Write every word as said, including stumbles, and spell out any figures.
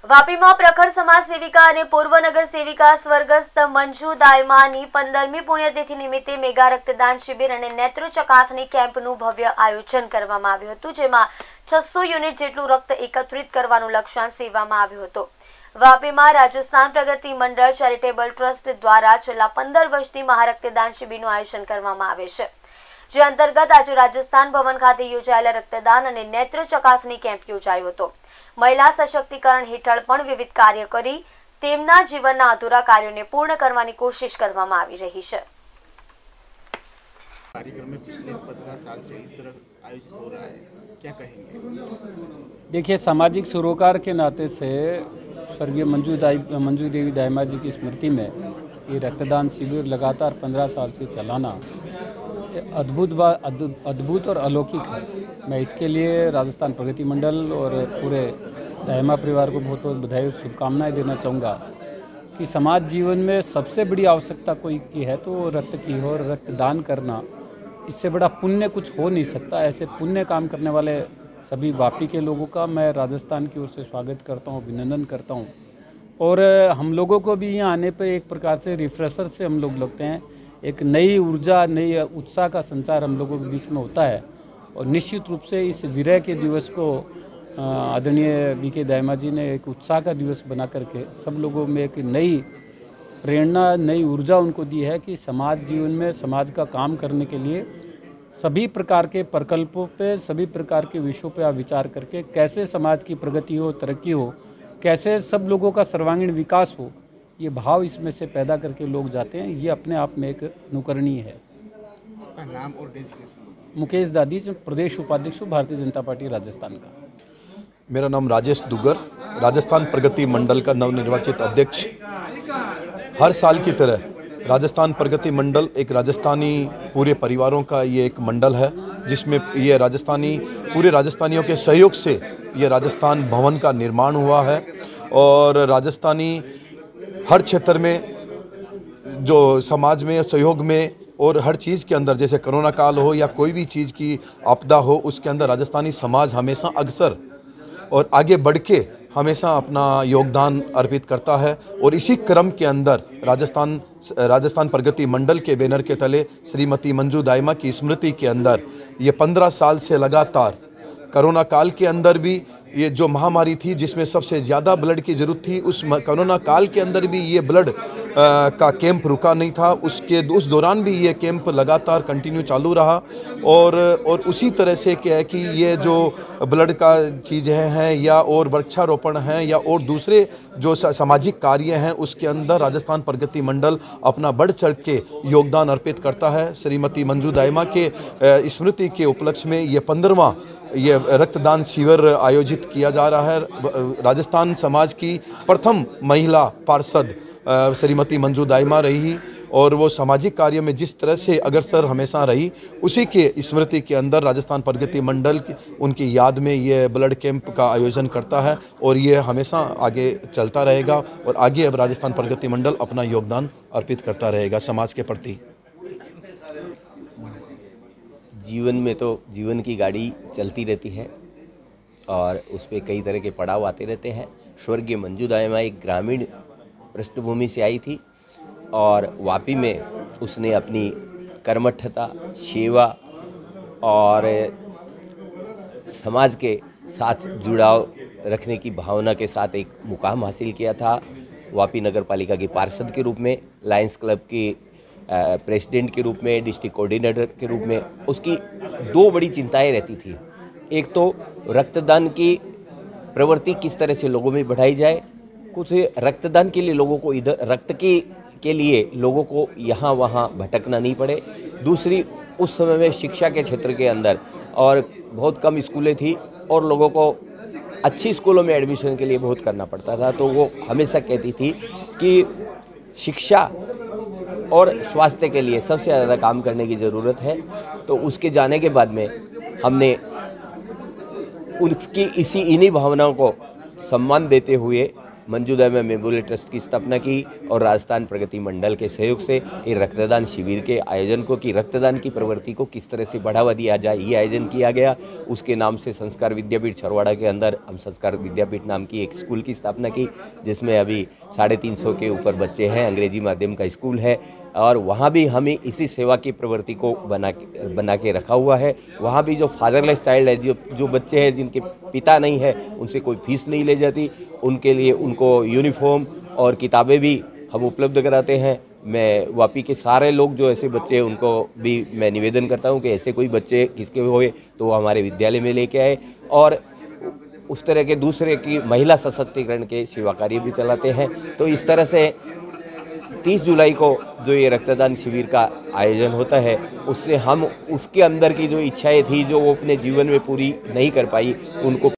વાપીમાં પ્રખર સમાજ સેવિકા અને પૂર્વ નગર સેવિકા સ્વર્ગસ્થ મંજુ દાયમાની પંદરમી પુણ્યતિથિ નિમિત્તે મેગા રક્તદાન શિબિર અને નેત્ર ચકાસણી કેમ્પનું ભવ્ય આયોજન કરવામાં આવ્યું હતું, જેમાં છસો યુનિટ જેટલું રક્ત એકત્રિત કરવાનું લક્ષ્યાંક સેવવામાં આવ્યું હતું। વાપીમાં રાજસ્થાન પ્રગતિ મંડળ ચેરિટેબલ ટ્રસ્ટ દ્વારા છેલ્લા પંદર વર્ષથી મહારક્તદાન શિબિરનું આયોજન કરવામાં આવે છે, જે અંતર્ગત આજે રાજસ્થાન ભવન ખાતે યોજાયેલા રક્તદાન અને નેત્ર ચકાસણી કેમ્પ યોજાયો હતો। महिला सशक्तिकरण हेठळ पण विविध कार्य करी तेमना जीवनना अधूरा कार्योने पूर्ण करवानी कोशिश करवामां आवी रही छे। कार्यक्रम में पिछले पंद्रह साल से इस तरह आयोजित हो रहा है, क्या कहेंगे? देखिए, सामाजिक सरोकार के नाते से स्वर्गीय मंजू दाई मंजू देवी दायमा जी की स्मृति में ये रक्तदान शिविर लगातार पंद्रह साल से चलाना अद्भुत अद्भुत और अलौकिक है। मैं इसके लिए राजस्थान प्रगति मंडल और पूरे दायमा परिवार को बहुत बहुत बधाई और शुभकामनाएं देना चाहूँगा कि समाज जीवन में सबसे बड़ी आवश्यकता कोई की है तो रक्त की हो। और रक्तदान करना, इससे बड़ा पुण्य कुछ हो नहीं सकता। ऐसे पुण्य काम करने वाले सभी वापी के लोगों का मैं राजस्थान की ओर से स्वागत करता हूँ, अभिनंदन करता हूँ। और हम लोगों को भी यहाँ आने पर एक प्रकार से रिफ्रेशर से हम लोग लगते हैं, एक नई ऊर्जा, नई उत्साह का संचार हम लोगों के बीच में होता है। और निश्चित रूप से इस विरह के दिवस को आदरणीय बी के दायमा जी ने एक उत्साह का दिवस बना करके सब लोगों में एक नई प्रेरणा, नई ऊर्जा उनको दी है कि समाज जीवन में समाज का काम करने के लिए सभी प्रकार के प्रकल्पों पे, सभी प्रकार के विषयों पे आप विचार करके कैसे समाज की प्रगति हो, तरक्की हो, कैसे सब लोगों का सर्वांगीण विकास हो, ये भाव इसमें से पैदा करके लोग जाते हैं। ये अपने आप में एक अनुकरणीय है। आपका नाम और डेजिग्नेशन? मुकेश दादी, प्रदेश उपाध्यक्ष भारतीय जनता पार्टी राजस्थान का। मेरा नाम राजेश दुगर, राजस्थान प्रगति मंडल का नवनिर्वाचित अध्यक्ष। हर साल की तरह राजस्थान प्रगति मंडल एक राजस्थानी पूरे परिवारों का ये एक मंडल है, जिसमें ये राजस्थानी पूरे राजस्थानियों के सहयोग से ये राजस्थान भवन का निर्माण हुआ है। और राजस्थानी हर क्षेत्र में जो समाज में सहयोग में और हर चीज़ के अंदर, जैसे कोरोना काल हो या कोई भी चीज़ की आपदा हो, उसके अंदर राजस्थानी समाज हमेशा अग्रसर और आगे बढ़ के हमेशा अपना योगदान अर्पित करता है। और इसी क्रम के अंदर राजस्थान राजस्थान प्रगति मंडल के बैनर के तले श्रीमती मंजू दायमा की स्मृति के अंदर ये पंद्रह साल से लगातार कोरोना काल के अंदर भी ये जो महामारी थी जिसमें सबसे ज़्यादा ब्लड की ज़रूरत थी, उस कोरोना काल के अंदर भी ये ब्लड आ, का कैंप रुका नहीं था। उसके उस दौरान भी ये कैंप लगातार कंटिन्यू चालू रहा। और और उसी तरह से क्या है कि ये जो ब्लड का चीज़ें हैं या और वृक्षारोपण हैं या और दूसरे जो सामाजिक कार्य हैं, उसके अंदर राजस्थान प्रगति मंडल अपना बढ़ चढ़ के योगदान अर्पित करता है। श्रीमती मंजू दायमा के स्मृति के उपलक्ष्य में ये पंद्रहवां ये रक्तदान शिविर आयोजित किया जा रहा है। राजस्थान समाज की प्रथम महिला पार्षद श्रीमती मंजू दायमा रही और वो सामाजिक कार्य में जिस तरह से अग्रसर हमेशा रही, उसी के स्मृति के अंदर राजस्थान प्रगति मंडल उनकी याद में ये ब्लड कैंप का आयोजन करता है। और ये हमेशा आगे चलता रहेगा और आगे अब राजस्थान प्रगति मंडल अपना योगदान अर्पित करता रहेगा समाज के प्रति। जीवन में तो जीवन की गाड़ी चलती रहती है और उस पर कई तरह के पड़ाव आते रहते हैं। स्वर्गीय मंजू दायमा एक ग्रामीण पृष्ठभूमि से आई थी और वापी में उसने अपनी कर्मठता, सेवा और समाज के साथ जुड़ाव रखने की भावना के साथ एक मुकाम हासिल किया था। वापी नगर पालिका के पार्षद के रूप में, लायंस क्लब की प्रेसिडेंट के रूप में, डिस्ट्रिक्ट कोऑर्डिनेटर के रूप में उसकी दो बड़ी चिंताएं रहती थी। एक तो रक्तदान की प्रवृत्ति किस तरह से लोगों में बढ़ाई जाए, कुछ रक्तदान के लिए लोगों को इधर रक्त की के लिए लोगों को यहाँ वहाँ भटकना नहीं पड़े। दूसरी, उस समय में शिक्षा के क्षेत्र के अंदर और बहुत कम स्कूलें थी और लोगों को अच्छी स्कूलों में एडमिशन के लिए बहुत करना पड़ता था। तो वो हमेशा कहती थी कि शिक्षा और स्वास्थ्य के लिए सबसे ज़्यादा काम करने की ज़रूरत है। तो उसके जाने के बाद में हमने उसकी इसी इन्हीं भावनाओं को सम्मान देते हुए मंजू दाइमा मेमोरियल ट्रस्ट की स्थापना की और राजस्थान प्रगति मंडल के सहयोग से ये रक्तदान शिविर के आयोजन को कि रक्तदान की प्रवृत्ति को किस तरह से बढ़ावा दिया जाए, ये आयोजन किया गया। उसके नाम से संस्कार विद्यापीठ छरवाड़ा के अंदर हम संस्कार विद्यापीठ नाम की एक स्कूल की स्थापना की, जिसमें अभी साढ़े तीन सौ के ऊपर बच्चे हैं। अंग्रेजी माध्यम का स्कूल है और वहाँ भी हमें इसी सेवा की प्रवृत्ति को बना के बना के रखा हुआ है। वहाँ भी जो फादरलेस चाइल्ड है, जो जो बच्चे हैं जिनके पिता नहीं है, उनसे कोई फीस नहीं ले जाती, उनके लिए उनको यूनिफॉर्म और किताबें भी हम उपलब्ध कराते हैं। मैं वापी के सारे लोग जो ऐसे बच्चे हैं उनको भी मैं निवेदन करता हूँ कि ऐसे कोई बच्चे किसके हुए तो वो हमारे विद्यालय में लेके आए और उस तरह के दूसरे की महिला सशक्तिकरण के सेवा कार्य भी चलाते हैं। तो इस तरह से तीस जुलाई को जो ये रक्तदान शिविर का आयोजन होता है, उससे हम उसके अंदर की जो इच्छाएं थी जो वो अपने जीवन में पूरी नहीं कर पाई, उनको